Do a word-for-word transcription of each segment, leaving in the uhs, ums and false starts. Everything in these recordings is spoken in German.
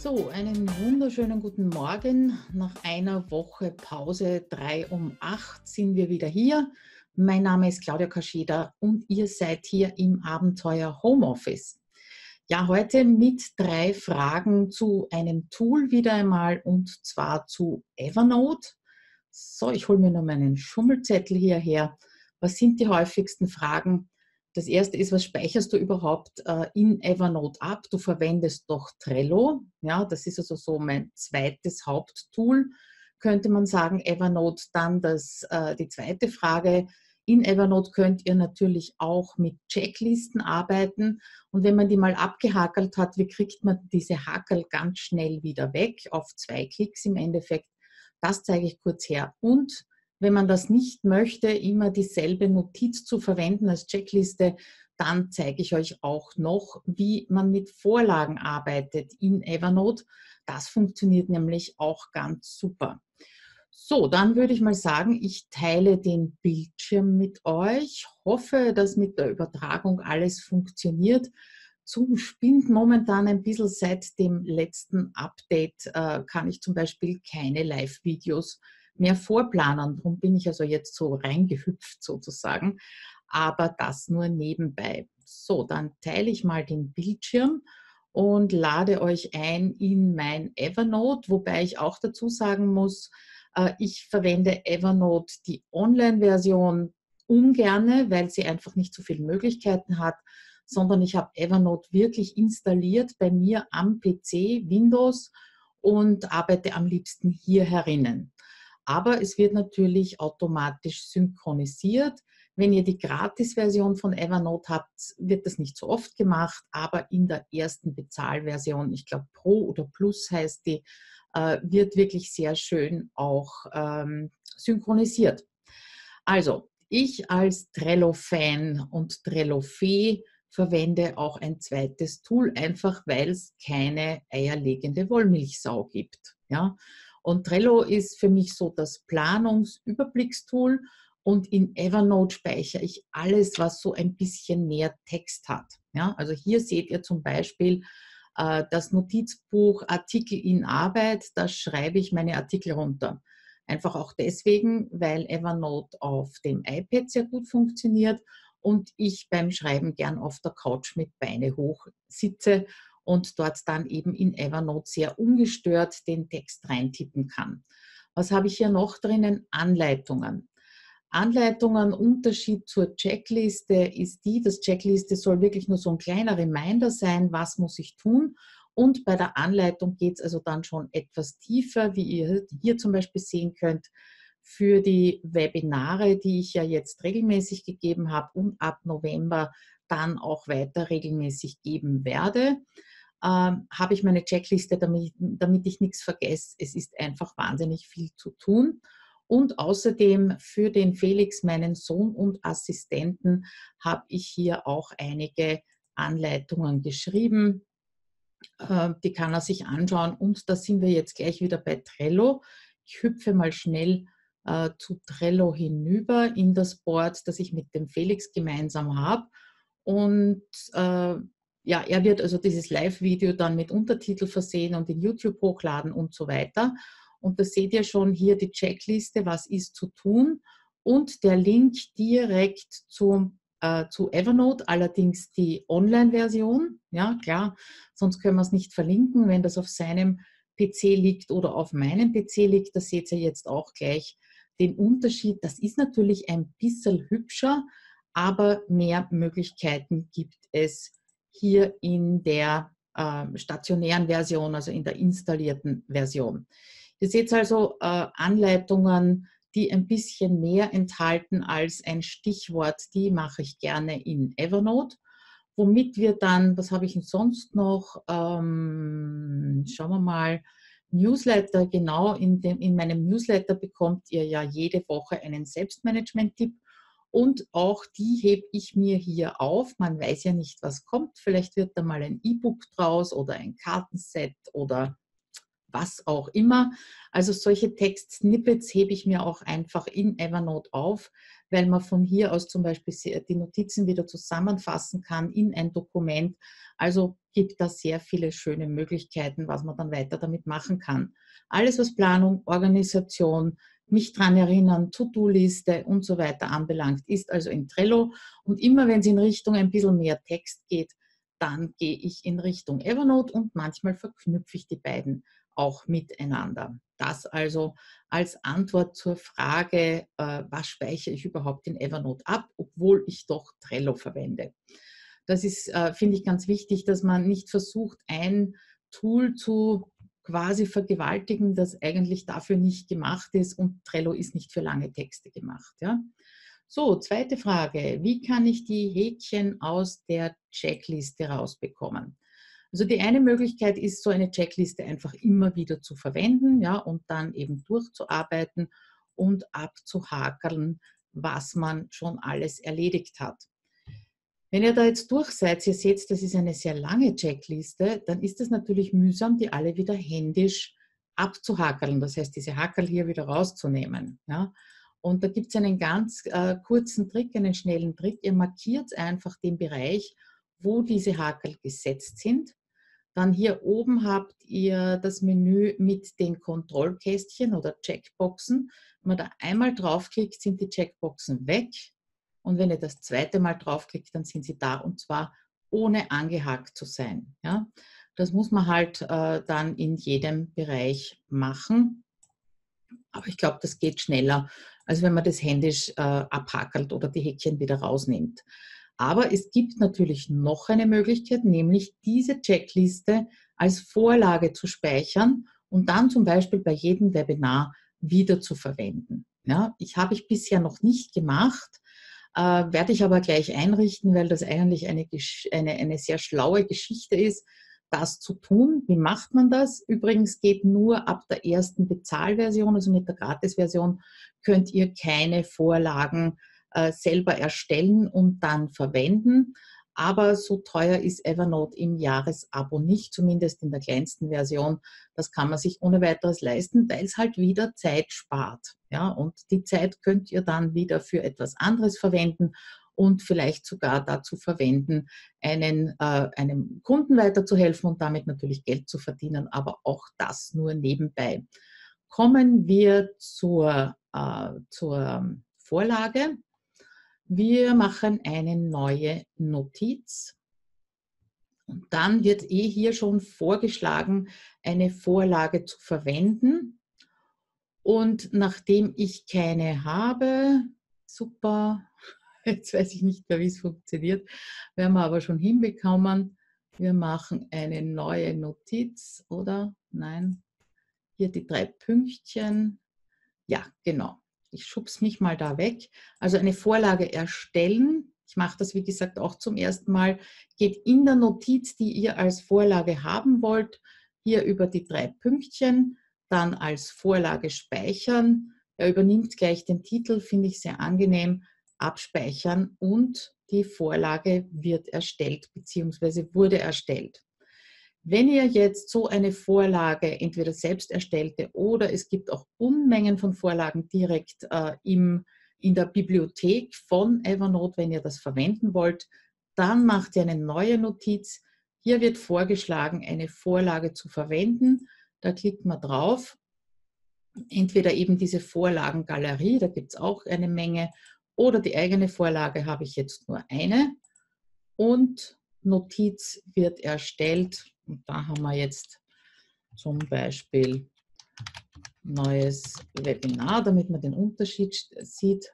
So, einen wunderschönen guten Morgen. Nach einer Woche Pause, drei um acht, sind wir wieder hier. Mein Name ist Claudia Kascheda und ihr seid hier im Abenteuer Homeoffice. Ja, heute mit drei Fragen zu einem Tool wieder einmal, und zwar zu Evernote. So, ich hole mir nur meinen Schummelzettel hierher. Was sind die häufigsten Fragen? Das erste ist: Was speicherst du überhaupt äh, in Evernote ab? Du verwendest doch Trello. Ja, das ist also so mein zweites Haupttool, könnte man sagen, Evernote. Dann das, äh, die zweite Frage: In Evernote könnt ihr natürlich auch mit Checklisten arbeiten. Und wenn man die mal abgehakelt hat, wie kriegt man diese Hakel ganz schnell wieder weg? Auf zwei Klicks im Endeffekt. Das zeige ich kurz her. Und wenn man das nicht möchte, immer dieselbe Notiz zu verwenden als Checkliste, dann zeige ich euch auch noch, wie man mit Vorlagen arbeitet in Evernote. Das funktioniert nämlich auch ganz super. So, dann würde ich mal sagen, ich teile den Bildschirm mit euch. Hoffe, dass mit der Übertragung alles funktioniert. Zoom spinnt momentan ein bisschen. Seit dem letzten Update äh, kann ich zum Beispiel keine Live-Videos mehr vorplanen. Darum bin ich also jetzt so reingehüpft sozusagen, aber das nur nebenbei. So, dann teile ich mal den Bildschirm und lade euch ein in mein Evernote, wobei ich auch dazu sagen muss, äh, ich verwende Evernote die Online-Version ungerne, weil sie einfach nicht so viele Möglichkeiten hat, sondern ich habe Evernote wirklich installiert bei mir am P C, Windows, und arbeite am liebsten hier herinnen. Aber es wird natürlich automatisch synchronisiert. Wenn ihr die Gratis-Version von Evernote habt, wird das nicht so oft gemacht, aber in der ersten Bezahlversion, ich glaube Pro oder Plus heißt die, äh, wird wirklich sehr schön auch ähm, synchronisiert. Also, ich als Trello-Fan und Trello-Fee verwende auch ein zweites Tool, einfach weil es keine eierlegende Wollmilchsau gibt. Ja? Und Trello ist für mich so das Planungsüberblickstool, und in Evernote speichere ich alles, was so ein bisschen mehr Text hat. Ja? Also hier seht ihr zum Beispiel äh, das Notizbuch Artikel in Arbeit, da schreibe ich meine Artikel runter. Einfach auch deswegen, weil Evernote auf dem iPad sehr gut funktioniert und ich beim Schreiben gern auf der Couch mit Beine hoch sitze und dort dann eben in Evernote sehr ungestört den Text reintippen kann. Was habe ich hier noch drinnen? Anleitungen. Anleitungen, Unterschied zur Checkliste ist die, das Checkliste soll wirklich nur so ein kleiner Reminder sein, was muss ich tun. Und bei der Anleitung geht es also dann schon etwas tiefer, wie ihr hier zum Beispiel sehen könnt, für die Webinare, die ich ja jetzt regelmäßig gegeben habe und ab November dann auch weiter regelmäßig geben werde, ähm, habe ich meine Checkliste, damit, damit ich nichts vergesse. Es ist einfach wahnsinnig viel zu tun. Und außerdem für den Felix, meinen Sohn und Assistenten, habe ich hier auch einige Anleitungen geschrieben. Äh, die kann er sich anschauen. Und da sind wir jetzt gleich wieder bei Trello. Ich hüpfe mal schnell äh, zu Trello hinüber in das Board, das ich mit dem Felix gemeinsam habe. Und äh, ja, er wird also dieses Live-Video dann mit Untertitel versehen und in YouTube hochladen und so weiter. Und da seht ihr schon hier die Checkliste, was ist zu tun, und der Link direkt zum, äh, zu Evernote, allerdings die Online-Version. Ja, klar, sonst können wir es nicht verlinken, wenn das auf seinem P C liegt oder auf meinem P C liegt. Da seht ihr jetzt auch gleich den Unterschied. Das ist natürlich ein bisschen hübscher, aber mehr Möglichkeiten gibt es hier in der äh, stationären Version, also in der installierten Version. Ihr seht also äh, Anleitungen, die ein bisschen mehr enthalten als ein Stichwort, die mache ich gerne in Evernote. Womit wir dann, was habe ich denn sonst noch? Ähm, schauen wir mal. Newsletter, genau, in, dem, in meinem Newsletter bekommt ihr ja jede Woche einen Selbstmanagement-Tipp. Und auch die hebe ich mir hier auf. Man weiß ja nicht, was kommt. Vielleicht wird da mal ein E-Book draus oder ein Kartenset oder was auch immer. Also solche Text-Snippets hebe ich mir auch einfach in Evernote auf, weil man von hier aus zum Beispiel die Notizen wieder zusammenfassen kann in ein Dokument. Also gibt da sehr viele schöne Möglichkeiten, was man dann weiter damit machen kann. Alles, was Planung, Organisation, mich dran erinnern, To-Do-Liste und so weiter anbelangt, ist also in Trello. Und immer wenn es in Richtung ein bisschen mehr Text geht, dann gehe ich in Richtung Evernote und manchmal verknüpfe ich die beiden auch miteinander. Das also als Antwort zur Frage, äh, was speichere ich überhaupt in Evernote ab, obwohl ich doch Trello verwende. Das ist, äh, finde ich, ganz wichtig, dass man nicht versucht, ein Tool zu quasi vergewaltigen, das eigentlich dafür nicht gemacht ist, und Trello ist nicht für lange Texte gemacht. Ja? So, zweite Frage. Wie kann ich die Häkchen aus der Checkliste rausbekommen? Also die eine Möglichkeit ist, so eine Checkliste einfach immer wieder zu verwenden, ja, und dann eben durchzuarbeiten und abzuhakeln, was man schon alles erledigt hat. Wenn ihr da jetzt durch seid, ihr seht, das ist eine sehr lange Checkliste, dann ist es natürlich mühsam, die alle wieder händisch abzuhakeln. Das heißt, diese Hackerl hier wieder rauszunehmen. Ja. Und da gibt es einen ganz äh, kurzen Trick, einen schnellen Trick. Ihr markiert einfach den Bereich, wo diese Hackerl gesetzt sind. Dann hier oben habt ihr das Menü mit den Kontrollkästchen oder Checkboxen. Wenn man da einmal draufklickt, sind die Checkboxen weg. Und wenn ihr das zweite Mal draufklickt, dann sind sie da, und zwar ohne angehakt zu sein. Ja? Das muss man halt äh, dann in jedem Bereich machen. Aber ich glaube, das geht schneller, als wenn man das händisch äh, abhakelt oder die Häkchen wieder rausnimmt. Aber es gibt natürlich noch eine Möglichkeit, nämlich diese Checkliste als Vorlage zu speichern und dann zum Beispiel bei jedem Webinar wieder zu verwenden. Ja, ich habe ich bisher noch nicht gemacht, äh, werde ich aber gleich einrichten, weil das eigentlich eine, eine, eine sehr schlaue Geschichte ist, das zu tun. Wie macht man das? Übrigens geht nur ab der ersten Bezahlversion, also mit der Gratisversion könnt ihr keine Vorlagen äh, selber erstellen und dann verwenden. Aber so teuer ist Evernote im Jahresabo nicht, zumindest in der kleinsten Version. Das kann man sich ohne weiteres leisten, weil es halt wieder Zeit spart. Ja, und die Zeit könnt ihr dann wieder für etwas anderes verwenden und vielleicht sogar dazu verwenden, einen, äh, einem Kunden weiterzuhelfen und damit natürlich Geld zu verdienen, aber auch das nur nebenbei. Kommen wir zur, äh, zur Vorlage. Wir machen eine neue Notiz. Und dann wird eh hier schon vorgeschlagen, eine Vorlage zu verwenden. Und nachdem ich keine habe, super, jetzt weiß ich nicht mehr, wie es funktioniert, werden wir aber schon hinbekommen. Wir machen eine neue Notiz, oder? Nein, hier die drei Pünktchen. Ja, genau. Ich schub's mich mal da weg. Also eine Vorlage erstellen. Ich mache das, wie gesagt, auch zum ersten Mal. Geht in der Notiz, die ihr als Vorlage haben wollt, hier über die drei Pünktchen, dann als Vorlage speichern. Er übernimmt gleich den Titel, finde ich sehr angenehm. Abspeichern und die Vorlage wird erstellt bzw. wurde erstellt. Wenn ihr jetzt so eine Vorlage entweder selbst erstellte oder es gibt auch Unmengen von Vorlagen direkt äh, im, in der Bibliothek von Evernote, wenn ihr das verwenden wollt, dann macht ihr eine neue Notiz. Hier wird vorgeschlagen, eine Vorlage zu verwenden. Da klickt man drauf. Entweder eben diese Vorlagengalerie, da gibt es auch eine Menge, oder die eigene Vorlage habe ich jetzt nur eine. Und Notiz wird erstellt. Und da haben wir jetzt zum Beispiel neues Webinar, damit man den Unterschied sieht.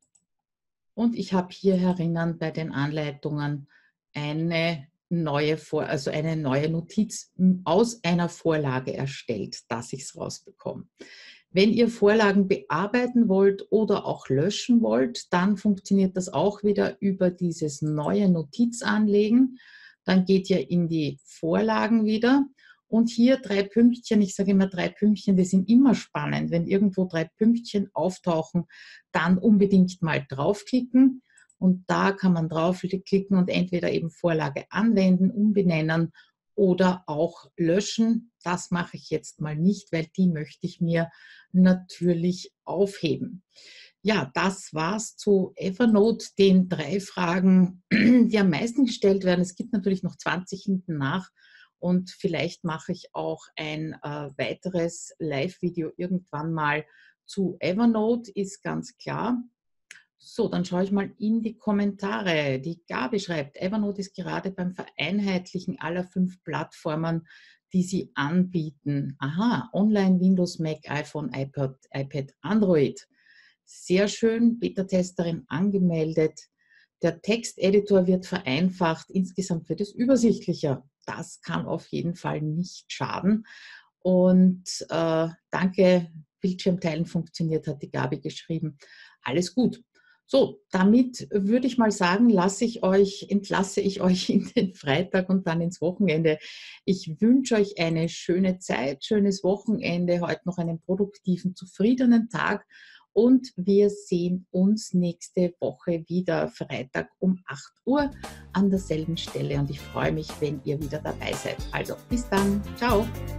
Und ich habe hier herinnen bei den Anleitungen eine neue, Vor also eine neue Notiz aus einer Vorlage erstellt, dass ich es rausbekomme. Wenn ihr Vorlagen bearbeiten wollt oder auch löschen wollt, dann funktioniert das auch wieder über dieses neue Notiz anlegen. Dann geht ihr in die Vorlagen wieder und hier drei Pünktchen, ich sage immer drei Pünktchen, die sind immer spannend. Wenn irgendwo drei Pünktchen auftauchen, dann unbedingt mal draufklicken und da kann man draufklicken und entweder eben Vorlage anwenden, umbenennen oder auch löschen. Das mache ich jetzt mal nicht, weil die möchte ich mir natürlich aufheben. Ja, das war's zu Evernote, den drei Fragen, die am meisten gestellt werden. Es gibt natürlich noch zwanzig hinten nach und vielleicht mache ich auch ein äh, weiteres Live-Video irgendwann mal zu Evernote, ist ganz klar. So, dann schaue ich mal in die Kommentare. Die Gabi schreibt, Evernote ist gerade beim Vereinheitlichen aller fünf Plattformen, die sie anbieten. Aha, Online, Windows, Mac, iPhone, iPad, iPad, Android. Sehr schön, Beta-Testerin angemeldet. Der Texteditor wird vereinfacht. Insgesamt wird es übersichtlicher. Das kann auf jeden Fall nicht schaden. Und äh, danke, Bildschirmteilen funktioniert, hat die Gabi geschrieben. Alles gut. So, damit würde ich mal sagen, lasse ich euch, entlasse ich euch in den Freitag und dann ins Wochenende. Ich wünsche euch eine schöne Zeit, schönes Wochenende, heute noch einen produktiven, zufriedenen Tag und wir sehen uns nächste Woche wieder Freitag um acht Uhr an derselben Stelle und ich freue mich, wenn ihr wieder dabei seid. Also bis dann, ciao!